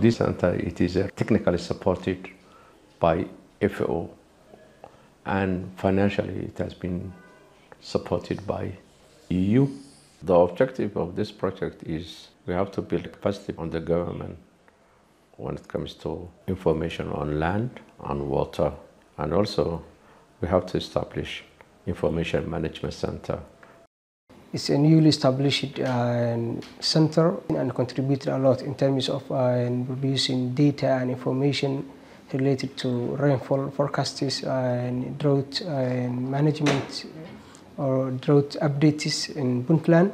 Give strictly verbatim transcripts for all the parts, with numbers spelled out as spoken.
this center, it is uh, technically supported by F A O, and financially it has been supported by E U. The objective of this project is we have to build capacity on the government when it comes to information on land and water, and also we have to establish information management center. It's a newly established uh, center and contributed a lot in terms of uh, producing data and information related to rainfall forecasts and drought and management or drought updates in Puntland.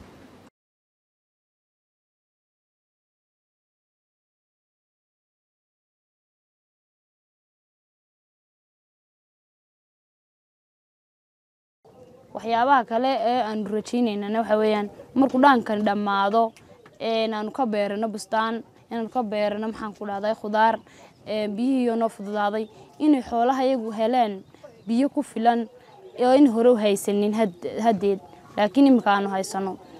waxyaabaha kale ee aan rajaynayna waxa weeyaan markuu dhaankan dhamaado ee aanu ka beerano bustaan inaan ka beerano maxaan ku dhahday khudaar ee biyo noo fududaaday in xoolaha iyagu helaan biyo ku filan oo in hore u haysanin hadeed laakiin imika aanu haysano